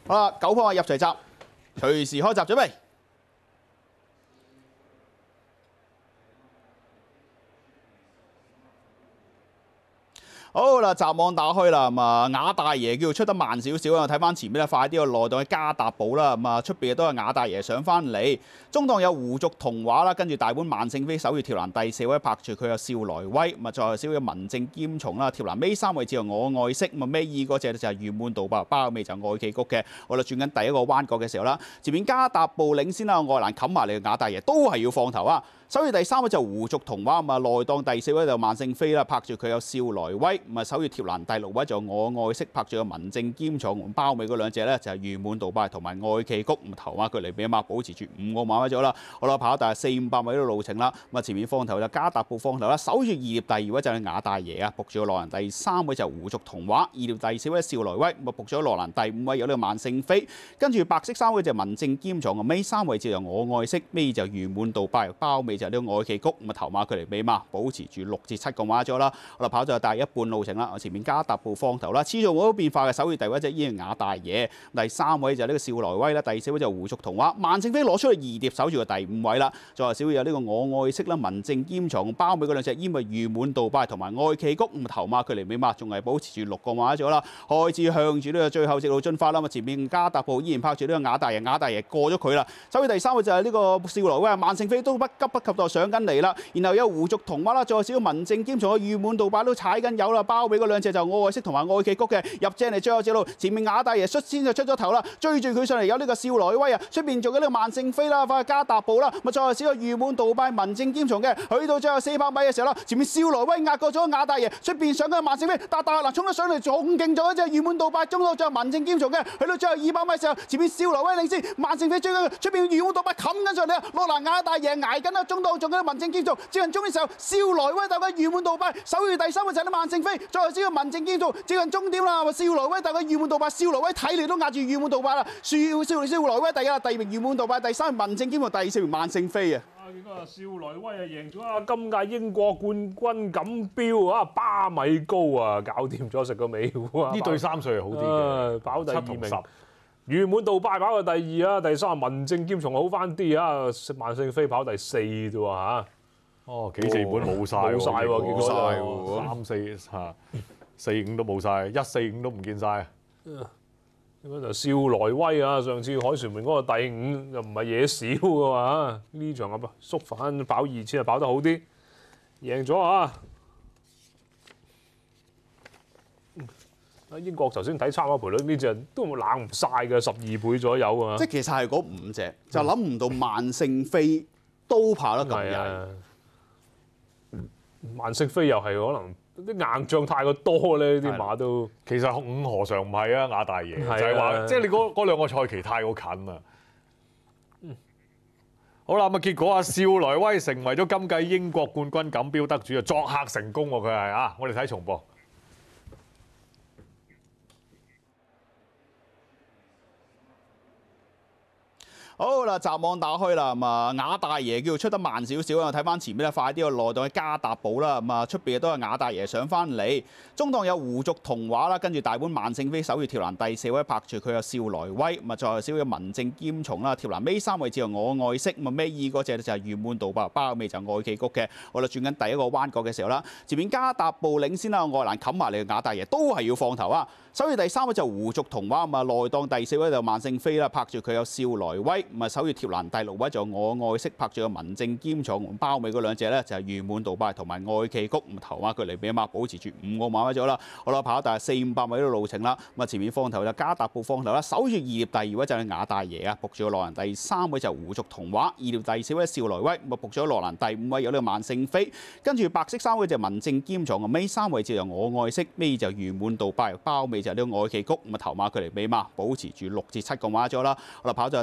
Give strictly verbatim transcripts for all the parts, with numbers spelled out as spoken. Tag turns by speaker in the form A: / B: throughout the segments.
A: 好啦，九方啊入齊閘，隨時開閘準備。好啦，閘網打開啦，咁啊亞大爺叫做出得慢少少啊，睇翻前面咧快啲個內檔嘅加達寶啦，咁啊出邊都係亞大爺上翻嚟，中檔有胡族童話啦，跟住大碗萬勝飛首月條欄第四位拍住佢有少來威，咁啊再少嘅民政兼從啦，條欄尾三位置有我愛惜，咁啊尾二嗰隻就係圓滿道包包尾就愛企谷嘅，我哋轉緊第一個彎角嘅時候啦，前面加達寶領先啦，外欄冚埋嚟嘅亞大爺都係要放頭啊！首月第三位就胡族童話，咁啊內檔第四位就萬勝飛啦，拍住佢有少來威，咁啊首月條欄第六位就我愛惜，拍住個民政兼重，包尾嗰兩隻咧就係圓滿杜拜同埋愛企谷，咁頭馬距離比啊嘛，保持住五個馬位咗啦。好啦，跑大四五百米嘅路程啦，咁啊前面放頭就加達布放頭啦，守住二列第二位就係亞大爺啊，仆住個羅蘭第三位就胡族童話，二列第四位少來威，咁啊仆咗羅蘭第五位有呢個萬勝飛，跟住白色三位就民政兼重，尾三位置就我愛惜，尾就圓滿杜拜，包尾就係呢個愛企谷，咁啊頭馬距離比嘛，保持住六至七個馬咗啦。好啦，跑咗大一半路程啦，我前面加達布放頭啦，始終冇乜變化嘅，首月第一位就依然亞大爺，第三位就係呢個少來威啦，第四位就胡族童話，萬勝飛攞出去二碟守住個第五位啦，再來小會有呢個我愛惜啦，民政兼重包尾嗰兩隻煙咪圓滿杜拜同埋愛企谷，咁頭馬距離比嘛，仲係保持住六個馬咗啦，開始向住呢個最後直路進發啦，咁前面加達布依然拍住呢個亞大爺，亞大爺過咗佢啦，首月第三位就係呢個少來威，萬勝飛都不急不及待上緊嚟啦，然後有胡族童話啦，再少民政兼重嘅圓滿杜拜都踩緊油啦，包尾嗰兩隻就我愛惜同埋愛企谷嘅入正嚟最後直路，前面亞大爺率先就出咗頭啦，追住佢上嚟有呢個少來威啊，出邊做緊呢個萬勝飛啦，翻去加達布啦，咪再少個圓滿杜拜民政兼重嘅，去到最後四百米嘅時候啦，前面少來威壓過咗亞大爺，出邊上緊個萬勝飛，但但嗱衝咗上嚟仲勁咗一隻圓滿杜拜，中到最後民政兼重嘅，去到最後二百米嘅時候，前面少來威領先，萬勝飛追緊佢，出邊圓滿杜拜冚緊上嚟啊，落欄亞大爺捱緊啦，中到仲有民政兼重，接近終嘅時候，少來威大概圓滿杜拜，首月第三個就係啲萬勝飛，再少個民政兼重，接近終點啦，少來威大概圓滿杜拜，少來威睇嚟都壓住圓滿杜拜啦，少少少來威第一啦，第二名圓滿杜拜，第三名民政兼重，第四名萬勝飛啊！
B: 啊！見到啊，少來威啊，贏咗啊今屆英國冠軍錦標啊，巴米高啊，搞掂咗食個尾糊啊！
C: 呢對三歲係好啲嘅，
B: 跑第二名
C: 七同十。
B: 圓滿杜拜跑到第二啊，第三民政兼重好翻啲啊，萬勝飛跑第四啫喎嚇。
C: 哦，幾四本冇晒喎，
B: 冇晒喎，結果
C: 晒
B: 就
C: 喎，三四嚇四五都冇晒，一四五都唔見晒。
B: 咁就少來威啊！上次凱旋門嗰個第五又唔係嘢少嘅嘛，呢場啊縮翻跑二千啊跑得好啲，贏咗啊！英國頭先睇參考賠率呢只都冷唔晒嘅，十二倍左右啊！
A: 即係其實係嗰五隻，就諗唔到萬勝飛都跑得咁
B: 係
A: 曳。
B: 啊，萬勝飛又係可能啲硬仗太過多咧，啲馬都
C: 其實五何嘗唔係啊，亞大爺
B: 係啊
C: 就係話，即係你嗰嗰兩個賽期太過近啦。好啦，咁啊結果啊，少來威成為咗今屆英國冠軍錦標得主啊，作客成功喎佢係啊，我哋睇重播。
A: 好啦，閘網打開啦，咁啊亞大爺叫做出得慢少少啊，睇翻前面咧快啲個內檔嘅加達寶啦，咁啊出邊都係亞大爺上翻嚟，中檔有胡族童話啦，跟住大碗萬勝飛首月條欄第四位拍住佢有少來威，咁啊再少嘅民政兼重啦，條欄尾三位置有我愛惜，咁啊尾二嗰隻就係圓滿杜拜包尾就愛企谷嘅，我哋轉緊第一個彎角嘅時候啦，前面加達寶領先啦，外欄冚埋嚟嘅亞大爺都係要放頭啊！首月第三位就胡族童話，咁啊內檔第四位就萬勝飛啦，拍住佢有少來威，咁啊首月條欄第六位就我愛惜，拍住個民政兼重，包尾嗰兩隻咧就係圓滿杜拜同埋愛企谷，咁頭馬距離比啊嘛，保持住五個馬位咗啦。好啦，跑大四五百米嘅路程啦，咁啊前面放頭就加達布放頭啦，守住二列第二位就係亞大爺啊，仆住個羅蘭第三位就胡族童話，二列第四位少來威，咁啊仆咗羅蘭第五位有呢個萬勝飛，跟住白色三位就民政兼重，尾三位就由我愛惜，尾就圓滿杜拜，包尾就係呢個愛企谷，咁啊頭馬距離比嘛，保持住六至七個馬咗啦。好啦，跑咗大一半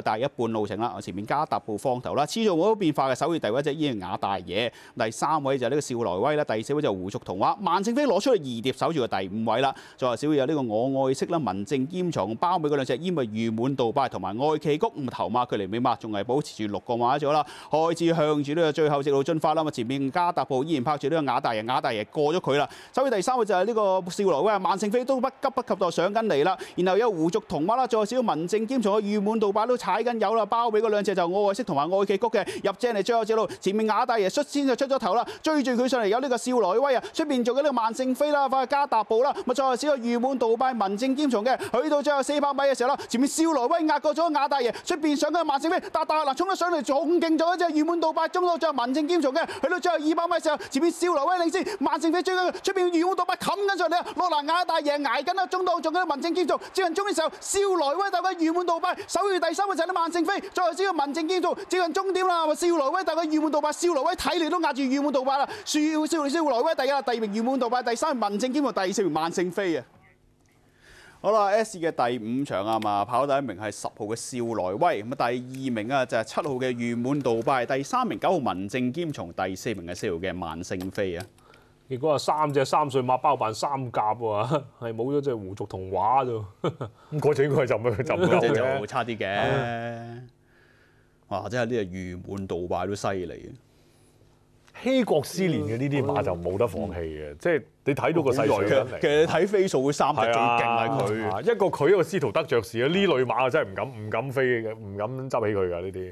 A: 半路程啦。前面加達布放頭啦，次序冇乜變化嘅，首位第一位就依然雅大爺，第三位就係呢個少萊威啦，第四位就胡族童話，萬勝飛攞出去二碟守住個第五位啦。再後少有呢個我愛惜啦，民政兼藏包尾嗰兩隻煙咪譽滿杜拜同埋愛奇谷，咁頭馬距離尾馬仲係保持住六個馬咗啦，開始向住呢個最後直路進發啦。咁前面加達布依然拍住呢個雅大爺，雅大爺過咗佢啦。首位第三位就係呢個少萊威，萬勝飛都不急不及待上緊嚟啦。然後有胡族童話啦，再少民政兼藏嘅譽滿杜拜都踩緊油啦，包尾嗰兩隻就我愛惜同埋愛奇谷嘅入正嚟最後直路，前面雅大爺率先就出咗頭啦，追住佢上嚟有呢個少萊威啊，出邊做緊呢個萬勝飛啦，翻去加達布啦，咁再後少個譽滿杜拜民政兼藏嘅，去到最後四百米嘅時候啦，前面少萊威壓過咗雅大爺，出邊上緊萬勝飛，達達嗱衝咗上嚟，重勁咗一隻譽滿杜拜，中到最後民政兼藏嘅，去到最後二百米嘅時候，前面少萊威領先，萬勝飛追緊，出邊譽滿杜拜冚緊上嚟啊，落嗱雅大爺捱緊啦，中到仲緊民政兼藏，接近終嘅時候，少萊威大概譽滿杜拜，首位第三個就係啲萬勝飛，再後少個民政兼藏，接近終點啦，少萊威大概譽滿杜拜，少萊威睇嚟都壓住譽滿杜拜啦，少少少萊威第一啦，第二名譽滿杜拜，第三名民政兼藏，第四名萬勝飛啊！好啦 ，S 嘅第五場啊嘛，跑第一名係十號嘅少萊威，咁啊第二名啊就係七號嘅譽滿杜拜，第三名九號民政兼藏，第四名係四號嘅萬勝飛啊！
B: 結果啊，三隻三歲馬包辦三甲喎，係冇咗隻胡族童話啫。
C: 咁嗰隻應該就唔就唔夠
A: 即
C: 嘅
A: 就差啲嘅。哇！真係呢隻譽滿杜拜都犀利
C: 希國斯連嘅呢啲馬就冇得放棄嘅，即係你睇到個細水
A: 嘅。其實你睇飛數嗰三隻最勁係佢。
C: 啊一個佢一個司徒德爵士啊，呢類馬啊真係唔敢唔敢飛嘅，唔敢執起佢㗎呢啲。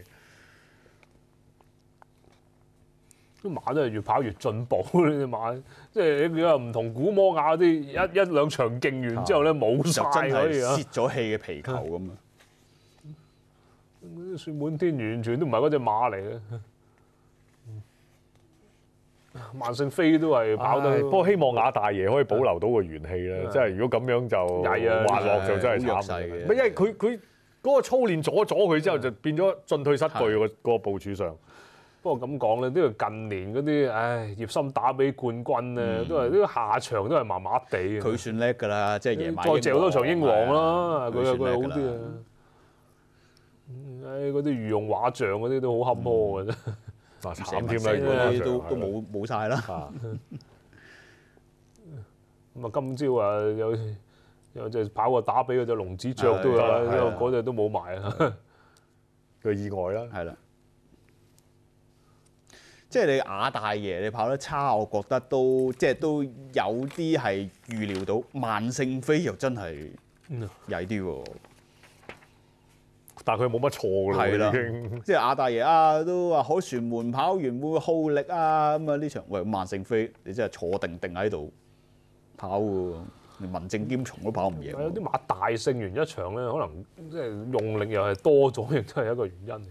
B: 啲馬都係越跑越進步，呢啲馬即係你話唔同古摩亞嗰啲一一兩場勁完之後咧冇晒嗰啲啊，
A: 泄咗氣嘅皮球咁啊！
B: 雪滿天完全都唔係嗰隻馬嚟嘅。萬勝飛都係跑得，
C: 不過希望雅大爺可以保留到個元氣咧。即係如果咁樣就滑落就真係慘嘅。唔係因為佢佢嗰個操練阻咗佢之後，就變咗進退失據個個部署上。
B: 不過咁講咧，都係近年嗰啲，唉，葉森打比冠軍咧，都係呢個下場都係麻麻地嘅。
A: 佢算叻㗎啦，即係贏埋。
B: 再借好多場英皇啦，佢佢好啲啊！唉，嗰啲御用畫像嗰啲都好坎坷嘅啫。
C: 啊慘添啦，
A: 嗰啲都都冇冇曬啦。
B: 咁啊，今朝啊有有隻跑過打比嗰隻龍子雀都有，因為嗰隻都冇埋啊，
C: 個意外啦。
A: 係啦，即係你雅大爺你跑得差，我覺得都即係都有啲係預料到，萬勝飛又真係曳啲喎。
C: 但係佢冇乜錯㗎啦，已經。即
A: 係雅大爺啊，都話凱旋門跑完會耗力啊，咁啊呢場喂萬勝飛，你真係坐定定喺度跑喎，連民政兼藏都跑唔贏。
B: 有啲馬大勝完一場咧，可能即係用力又係多咗，亦都係一個原因嚟。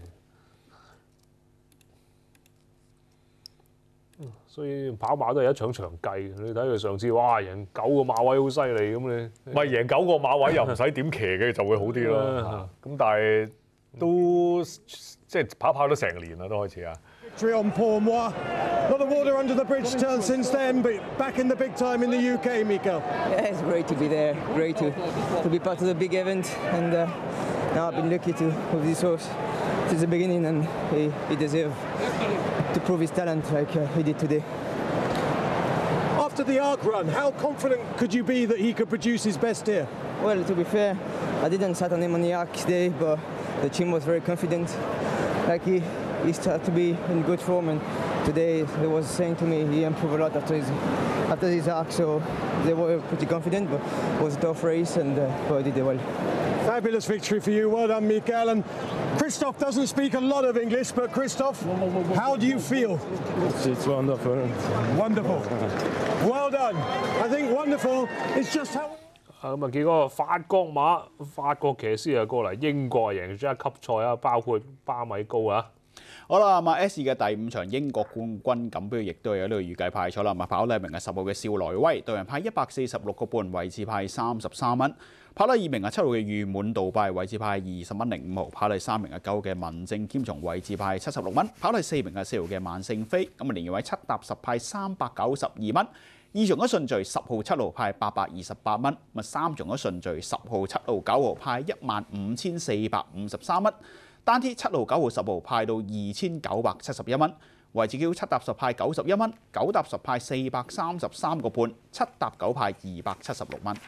B: 所以跑馬都係一場場計，你睇佢上次哇贏九個馬位好犀利咁你，
C: 唔係贏九個馬位又唔使點騎嘅就會好啲咯。咁但係都即係跑跑咗成年啦，都開始啊。
D: Victory on Port-Moi. Not the water under the bridge turn since then, but back in the big time in the U K, Mikael.
E: Yeah, it's great to be there. Great to to be part of the big event, and uh, now I've been lucky to with this horse since the beginning, and he, he deserves to prove his talent like uh, he did today.
D: After the arc run, how confident could you be that he could produce his best here?
E: Well, to be fair, I didn't sat on him on the arc today, but the team was very confident. Like he, he started to be in good form, and today he was saying to me he improved a lot after his after his arc, so they were pretty confident. But it was a tough race, and uh, but I did well.
D: Fabulous victory for you. Well done, Mikael. And Christoph doesn't speak a lot of English, but Christoph, how do you feel?
F: It's, it's wonderful.
D: Wonderful. Well done. I think wonderful is just how.
B: 啊咁啊，結果法國馬、法國騎師啊過嚟英國贏咗一級賽啊，包括巴米高啊。
A: 好啦，咁啊 S 嘅第五場英國冠軍錦標亦都有呢個預計派賽啦，咁啊跑第一名係十號嘅少萊威，對人派一百四十六個半，位置派三十三蚊。跑第二名係七號嘅譽滿杜拜，位置派二十蚊零五毫。跑第三名係九號嘅民政兼藏，位置派七十六蚊。跑第四名係四號嘅萬勝飛，咁啊連位七搭十派三百九十二蚊。二場嘅順序十號七號派八百二十八蚊，咁啊三場嘅順序十號七號九號派一萬五千四百五十三蚊。 單 T 七號、九號、十號派到二千九百七十一蚊，維持叫七搭十派九十一蚊，九搭十派四百三十三個半，七搭九派二百七十六蚊。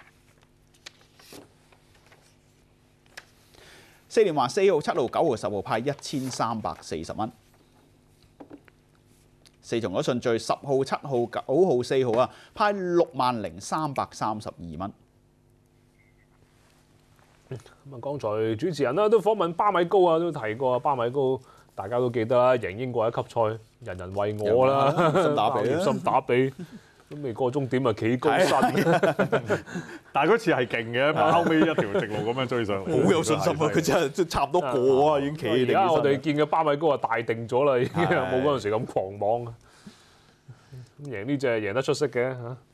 A: 四連環四號、七號、九號、十號派一千三百四十蚊。四重嗰順序十號、七號、九號、四號啊，派六萬零三百三十二蚊。
B: 咁啊，剛才主持人啦都訪問巴米高啊，都提過啊，巴米高大家都記得啦，贏英國一級賽，人人為我啦，
A: 心打比
B: 啦，心打比。都未過終點啊，企高身，
C: 但係嗰次係勁嘅，後尾一條直路咁樣追上，
A: 好有信心啊！佢真係差唔多過啊，已經企定。
B: 而家我哋見嘅巴米高啊，大定咗啦，已經冇嗰陣時咁狂妄。咁贏呢隻贏得出色嘅嚇。